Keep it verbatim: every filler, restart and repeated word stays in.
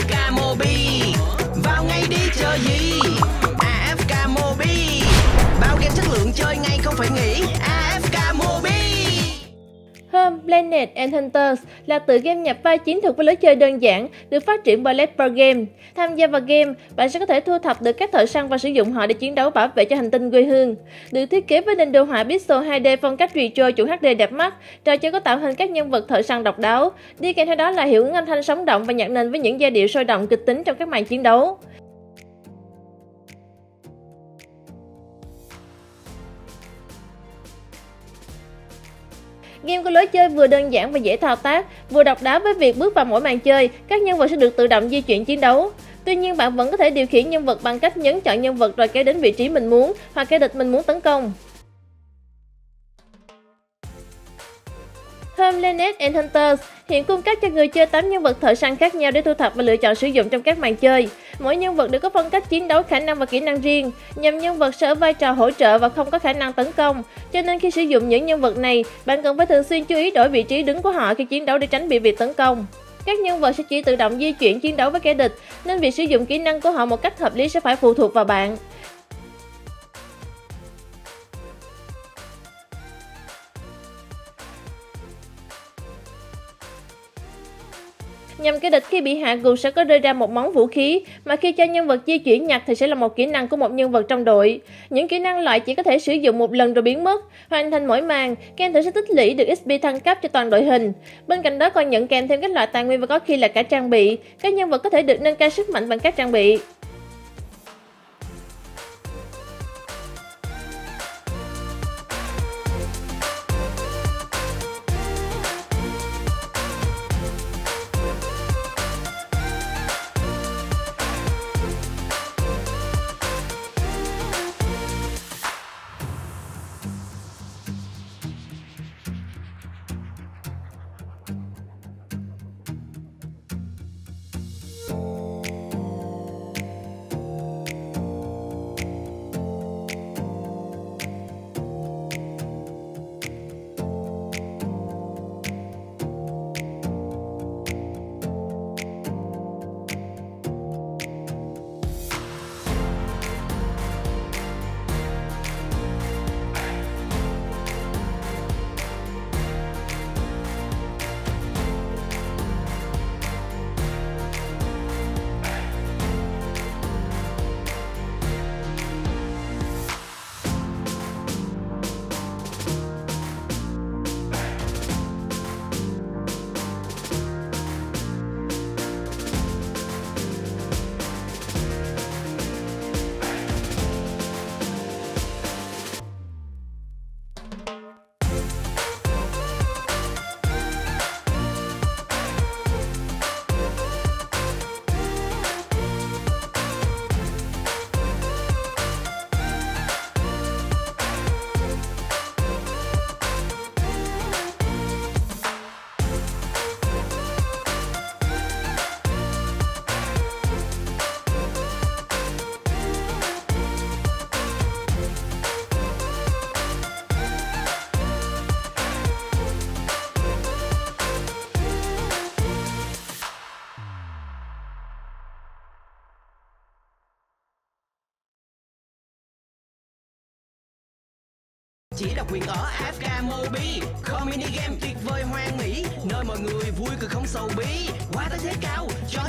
ca Mobi. Vào ngay đi chờ gì? a ép ca Mobi. Bao game chất lượng chơi ngay không phải nghĩ. a ép ca Mobi. Home Planet and Hunters là tựa game nhập vai chiến thuật với lối chơi đơn giản, được phát triển bởi Leopard Game. Tham gia vào game, bạn sẽ có thể thu thập được các thợ săn và sử dụng họ để chiến đấu bảo vệ cho hành tinh quê hương. Được thiết kế với nền đồ họa pixel hai D phong cách retro chủ hát đê đẹp mắt, trò chơi có tạo hình các nhân vật thợ săn độc đáo. Đi kèm theo đó là hiệu ứng âm thanh sống động và nhạc nền với những giai điệu sôi động kịch tính trong các màn chiến đấu. Game có lối chơi vừa đơn giản và dễ thao tác, vừa độc đáo với việc bước vào mỗi màn chơi, các nhân vật sẽ được tự động di chuyển chiến đấu. Tuy nhiên, bạn vẫn có thể điều khiển nhân vật bằng cách nhấn chọn nhân vật rồi kéo đến vị trí mình muốn hoặc kẻ địch mình muốn tấn công. Home Planet and Hunters hiện cung cấp cho người chơi tám nhân vật thợ săn khác nhau để thu thập và lựa chọn sử dụng trong các màn chơi. Mỗi nhân vật đều có phong cách chiến đấu, khả năng và kỹ năng riêng. Nhằm nhân vật sẽ ở vai trò hỗ trợ và không có khả năng tấn công, cho nên khi sử dụng những nhân vật này, bạn cần phải thường xuyên chú ý đổi vị trí đứng của họ khi chiến đấu để tránh bị việc tấn công. Các nhân vật sẽ chỉ tự động di chuyển chiến đấu với kẻ địch, nên việc sử dụng kỹ năng của họ một cách hợp lý sẽ phải phụ thuộc vào bạn. Nhằm kẻ địch khi bị hạ gục sẽ có rơi ra một món vũ khí, mà khi cho nhân vật di chuyển nhặt thì sẽ là một kỹ năng của một nhân vật trong đội. Những kỹ năng loại chỉ có thể sử dụng một lần rồi biến mất. Hoàn thành mỗi màn, game thử sẽ tích lũy được ích pê thăng cấp cho toàn đội hình. Bên cạnh đó còn nhận kèm thêm các loại tài nguyên và có khi là cả trang bị. Các nhân vật có thể được nâng cao sức mạnh bằng các trang bị. Chỉ độc quyền ở a ép ca Mobi, co mini game tuyệt vời hoang mỹ, nơi mọi người vui cười không sầu bí. Qua tới thế cao cho